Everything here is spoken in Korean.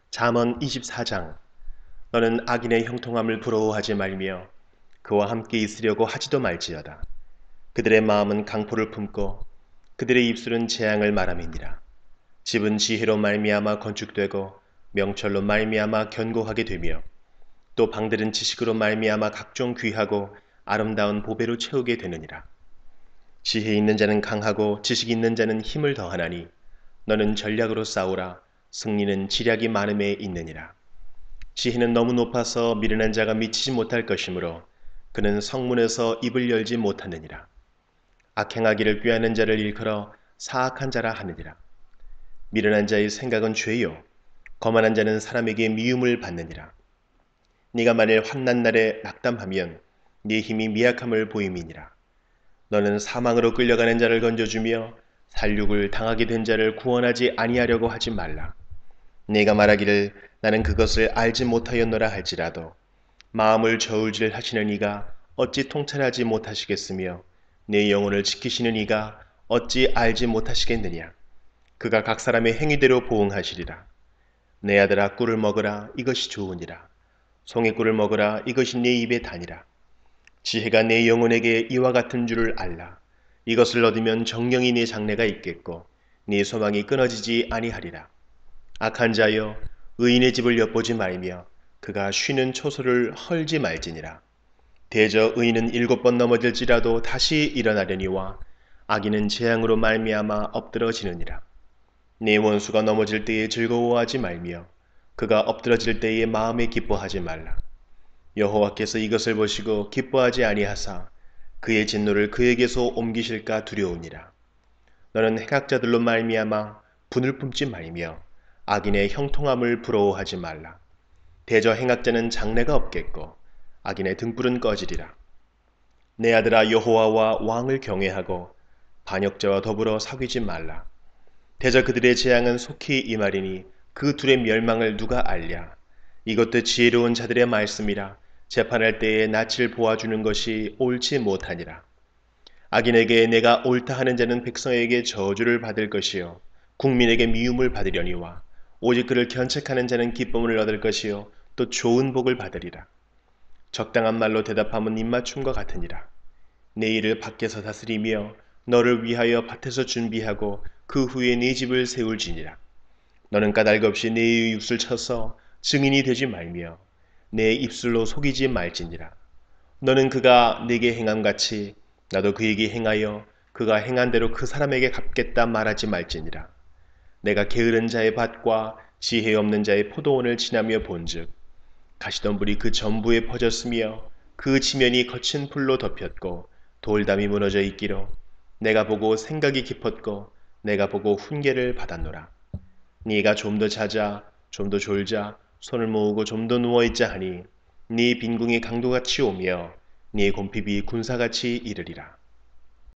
잠언 24장. 너는 악인의 형통함을 부러워하지 말며 그와 함께 있으려고 하지도 말지어다. 그들의 마음은 강포를 품고 그들의 입술은 재앙을 말함이니라. 집은 지혜로 말미암아 건축되고 명철로 말미암아 견고하게 되며 또 방들은 지식으로 말미암아 각종 귀하고 아름다운 보배로 채우게 되느니라. 지혜 있는 자는 강하고 지식 있는 자는 힘을 더하나니 너는 전략으로 싸우라. 승리는 지략이 많음에 있느니라. 지혜는 너무 높아서 미련한 자가 미치지 못할 것이므로 그는 성문에서 입을 열지 못하느니라. 악행하기를 꾀하는 자를 일컬어 사악한 자라 하느니라. 미련한 자의 생각은 죄요 거만한 자는 사람에게 미움을 받느니라. 네가 만일 환난 날에 낙담하면 네 힘이 미약함을 보임이니라. 너는 사망으로 끌려가는 자를 건져주며 살육을 당하게 된 자를 구원하지 아니하려고 하지 말라. 네가 말하기를 나는 그것을 알지 못하였노라 할지라도 마음을 저울질 하시는 이가 어찌 통찰하지 못하시겠으며 내 영혼을 지키시는 이가 어찌 알지 못하시겠느냐. 그가 각 사람의 행위대로 보응하시리라. 내 아들아 꿀을 먹으라. 이것이 좋으니라. 송이꿀을 먹으라. 이것이 네 입에 다니라. 지혜가 내 영혼에게 이와 같은 줄을 알라. 이것을 얻으면 정령이 네 장래가 있겠고 네 소망이 끊어지지 아니하리라. 악한 자여 의인의 집을 엿보지 말며 그가 쉬는 초소를 헐지 말지니라. 대저 의인은 7번 넘어질지라도 다시 일어나려니와 악인은 재앙으로 말미암아 엎드러지느니라. 네 원수가 넘어질 때에 즐거워하지 말며 그가 엎드러질 때에 마음에 기뻐하지 말라. 여호와께서 이것을 보시고 기뻐하지 아니하사 그의 진노를 그에게서 옮기실까 두려우니라. 너는 행악자들로 말미암아 분을 품지 말며 악인의 형통함을 부러워하지 말라. 대저 행악자는 장래가 없겠고 악인의 등불은 꺼지리라. 내 아들아 여호와와 왕을 경외하고 반역자와 더불어 사귀지 말라. 대저 그들의 재앙은 속히 임하리니 그 둘의 멸망을 누가 알랴. 이것도 지혜로운 자들의 말씀이라. 재판할 때에 낯을 보아주는 것이 옳지 못하니라. 악인에게 내가 옳다 하는 자는 백성에게 저주를 받을 것이요 국민에게 미움을 받으려니와 오직 그를 견책하는 자는 기쁨을 얻을 것이요 또 좋은 복을 받으리라. 적당한 말로 대답함은 입맞춤과 같으니라. 내 일을 밖에서 다스리며 너를 위하여 밭에서 준비하고 그 후에 네 집을 세울지니라. 너는 까닭없이 내 입술 쳐서 증인이 되지 말며 내 입술로 속이지 말지니라. 너는 그가 내게 행함같이 나도 그에게 행하여 그가 행한 대로 그 사람에게 갚겠다 말하지 말지니라. 내가 게으른 자의 밭과 지혜 없는 자의 포도원을 지나며 본즉 가시덤불이 그 전부에 퍼졌으며 그 지면이 거친 풀로 덮였고 돌담이 무너져 있기로 내가 보고 생각이 깊었고 내가 보고 훈계를 받았노라. 네가 좀 더 자자 좀 더 졸자 손을 모으고 좀 더 누워있자 하니 네 빈궁이 강도같이 오며 네 곰핍이 군사같이 이르리라.